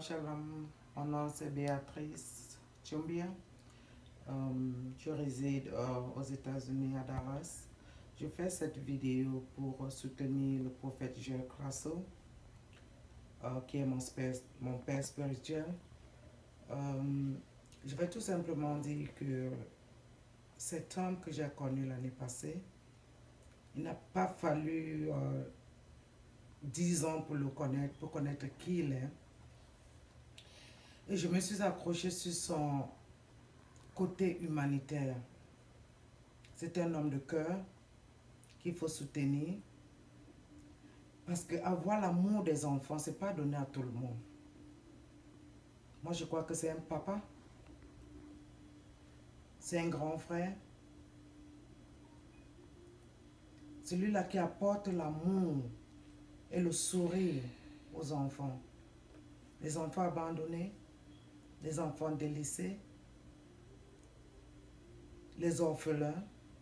Shalom. Mon nom c'est Béatrice Tchumbia. Je réside aux États-Unis à Dallas. Je fais cette vidéo pour soutenir le prophète Joel Crasso, qui est mon père spirituel. Je vais tout simplement dire que cet homme que j'ai connu l'année passée, il n'a pas fallu 10 ans pour le connaître, pour connaître qui il est. Et je me suis accrochée sur son côté humanitaire. C'est un homme de cœur qu'il faut soutenir. Parce qu'avoir l'amour des enfants, ce n'est pas donné à tout le monde. Moi, je crois que c'est un papa. C'est un grand frère. Celui-là qui apporte l'amour et le sourire aux enfants. Les enfants abandonnés, les enfants délaissés, les orphelins.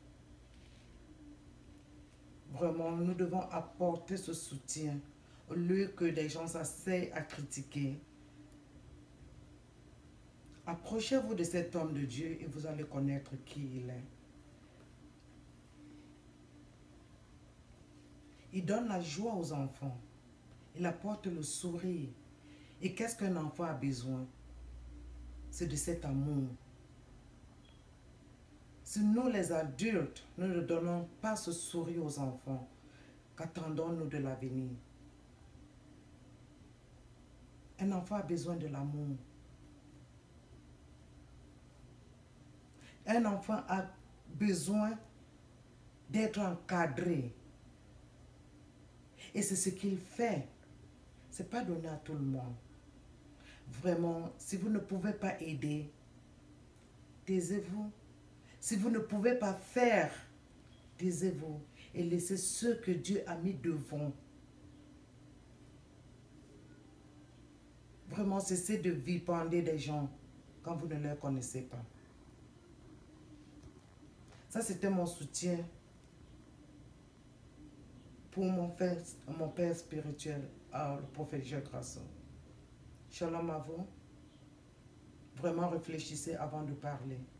Vraiment, nous devons apporter ce soutien au lieu que des gens s'asseyent à critiquer. Approchez-vous de cet homme de Dieu et vous allez connaître qui il est. Il donne la joie aux enfants. Il apporte le sourire. Et qu'est-ce qu'un enfant a besoin? C'est de cet amour. Si nous, les adultes, nous ne donnons pas ce sourire aux enfants, qu'attendons-nous de l'avenir? Un enfant a besoin de l'amour. Un enfant a besoin d'être encadré. Et c'est ce qu'il fait. Ce n'est pas donné à tout le monde. Vraiment, si vous ne pouvez pas aider, taisez-vous. Si vous ne pouvez pas faire, taisez-vous et laissez ceux que Dieu a mis devant. Vraiment, cessez de vilipender des gens quand vous ne les connaissez pas. Ça, c'était mon soutien pour mon père spirituel, le prophète Joel Crasso. Shalom à vous. Vraiment réfléchissez avant de parler.